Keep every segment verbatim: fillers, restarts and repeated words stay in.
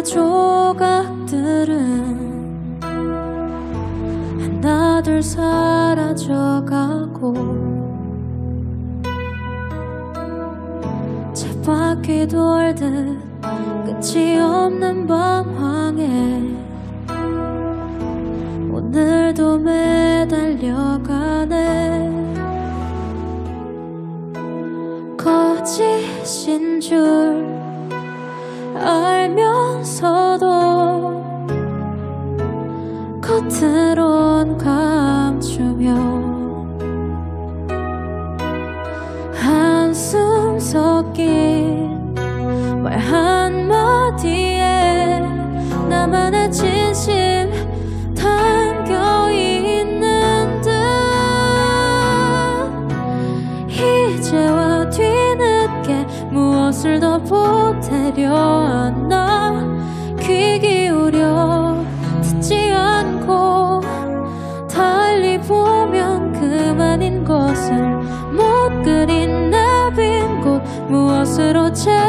조각들은 하나둘 사라져가고 쳇바퀴 돌듯 끝이 없는 방황에 오늘도 매달려가네. 거짓인 줄 알면서도 겉으론 감추며 한숨 섞인 말 한마디에 나만의 진심 담겨있는 듯 이제와 뒤늦게 무엇을 더 보태려 하나. 귀 기울여 듣지 않고 달리 보면 그만인 것을 못 그린 내 빈 곳 무엇으로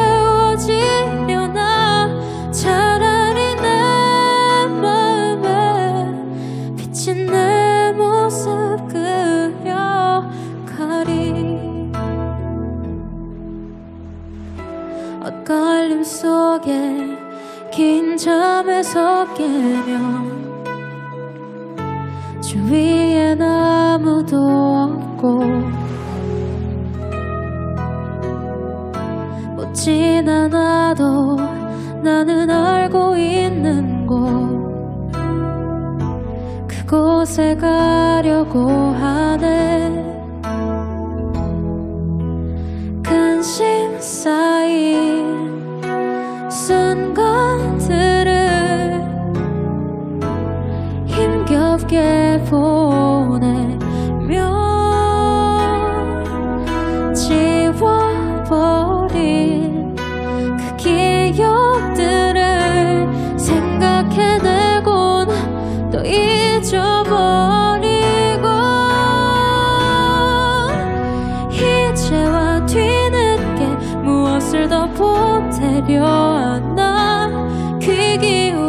채워지려나. 차라리 내 마음에 비친 내 모습 그려가리. 엇갈림 속에 긴 잠에서 깨면 주위엔 아무도 없고 묻진 않아도 나는 알고 있는 곳 그곳에 가려고 하네. 근심 쌓인 순간들을 힘겹게 보내며 지워버린 그 기억들을 생각해내곤 또 잊어버리고 이제와 뒤늦게 무엇을 더 보태려 하나. 귀 기울여